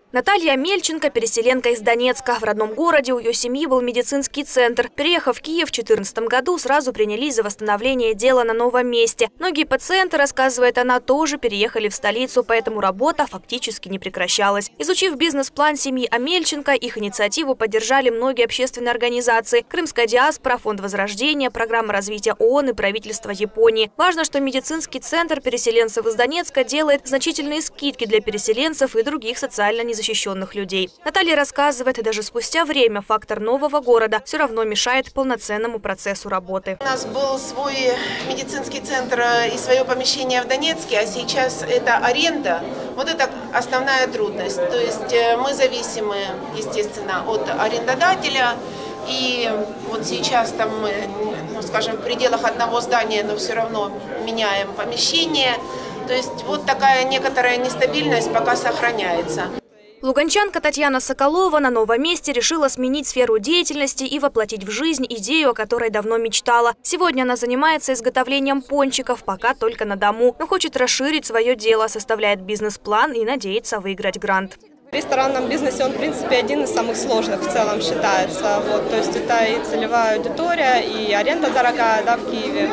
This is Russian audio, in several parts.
Наталья Мельченко – переселенка из Донецка. В родном городе у ее семьи был медицинский центр. Переехав в Киев в 2014 году, сразу принялись за восстановление дела на новом месте. Многие пациенты, рассказывает она, тоже переехали в столицу, поэтому работа фактически не прекращалась. Изучив бизнес-план семьи Амельченко, их инициативу поддержали многие общественные организации: Крымская диаспора, Фонд Возрождения, Программа развития ООН и правительство Японии. Важно, что медицинский центр переселенцев из Донецка делает значительные скидки для переселенцев и других социально незащищенных людей. Наталья рассказывает, даже спустя время фактор нового города все равно мешает полноценному процессу работы. У нас был свой медицинский центр и свое помещение в Донецке, а сейчас это аренда. Вот это основная трудность. То есть мы зависимы, естественно, от арендодателя. И вот сейчас там мы, скажем, в пределах одного здания, но все равно меняем помещение. То есть вот такая некоторая нестабильность пока сохраняется. Луганчанка Татьяна Соколова на новом месте решила сменить сферу деятельности и воплотить в жизнь идею, о которой давно мечтала. Сегодня она занимается изготовлением пончиков, пока только на дому, но хочет расширить свое дело, составляет бизнес-план и надеется выиграть грант. В ресторанном бизнесе он, в принципе, один из самых сложных в целом считается. То есть это и целевая аудитория, и аренда дорогая, в Киеве.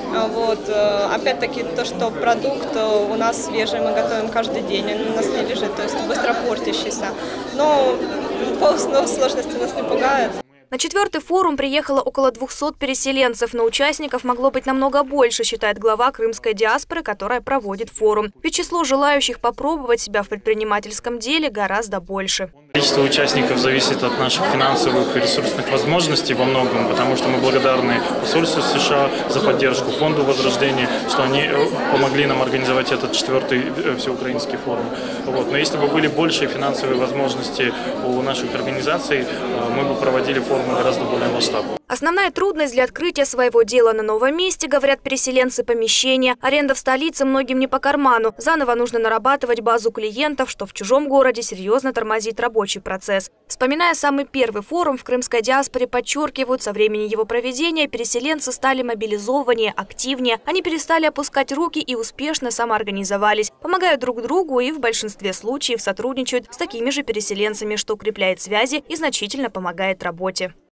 Опять-таки то, что продукт у нас свежий, мы готовим каждый день, он у нас не лежит, то есть быстро портящийся. Но сложности нас не пугают. На 4-й форум приехало около 200 переселенцев, но участников могло быть намного больше, считает глава крымской диаспоры, которая проводит форум. Ведь число желающих попробовать себя в предпринимательском деле гораздо больше. Количество участников зависит от наших финансовых и ресурсных возможностей во многом, потому что мы благодарны посольству США за поддержку, Фонду Возрождения, что они помогли нам организовать этот 4-й всеукраинский форум. Но если бы были большие финансовые возможности у наших организаций, мы бы проводили форумы гораздо более масштабные. Основная трудность для открытия своего дела на новом месте, говорят переселенцы, помещения. Аренда в столице многим не по карману. Заново нужно нарабатывать базу клиентов, что в чужом городе серьезно тормозит рабочий процесс. Вспоминая самый первый форум, в крымской диаспоре подчеркивают, со времени его проведения переселенцы стали мобилизованнее, активнее. Они перестали опускать руки и успешно самоорганизовались. Помогают друг другу и в большинстве случаев сотрудничают с такими же переселенцами, что укрепляет связи и значительно помогает работе.